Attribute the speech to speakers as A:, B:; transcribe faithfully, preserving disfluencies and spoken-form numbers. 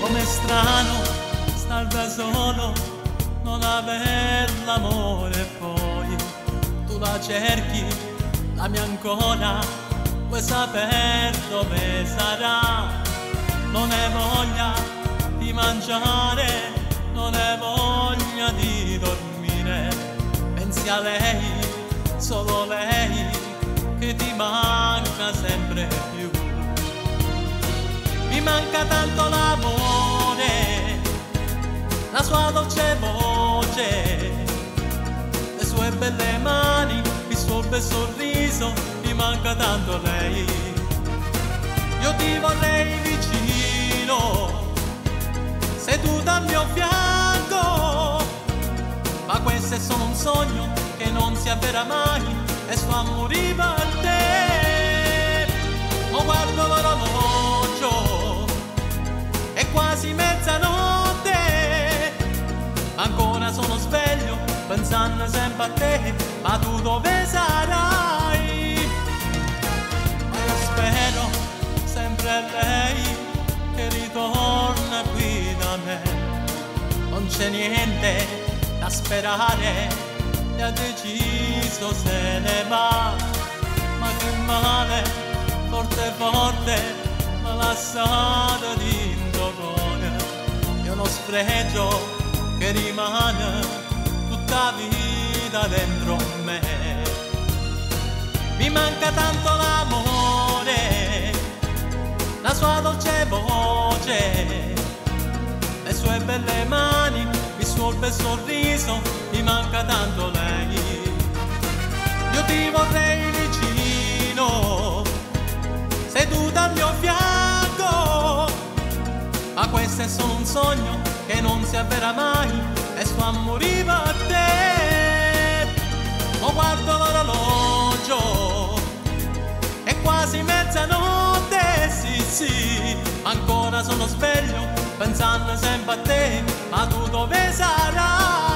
A: Com'è strano star da solo, non aver l'amore poi. Tu la cerchi, la mia ancora, vuoi saper dove sarà. Non hai voglia di mangiare, non hai voglia di dormire. Pensi a lei, solo lei, che ti manca sempre più. Mi manca tanto l'amore, la sua dolce voce, le sue belle mani, il suo bel sorriso, mi manca tanto lei. Io ti vorrei vicino, seduta al mio fianco, ma questo è solo un sogno che non si avvera mai e sto a morire per te. Ma guardo l'orologio, è quasi mezzanotte, ancora sono sveglio pensando sempre a te, ma tu dove sarai? Ma io spero sempre lei che ritorna qui da me. Non c'è niente da sperare, e ha deciso se ne va. Ma che male, forte forte, m'ha lasciato di dolore. È uno sfregio che rimane tutta vita dentro me. Mi manca tanto l'amore, la sua dolce voce, le sue belle mani, il suo bel sorriso, mi manca tanto lei. Io ti vorrei vicino, seduta al mio fianco, ma questo è solo un sogno che non si avvera mai e sto a morire per te. Oh, guardo l'orologio, è quasi mezzanotte, sì sì, ancora sono sveglio pensando sempre a te, ma tu dove sarai?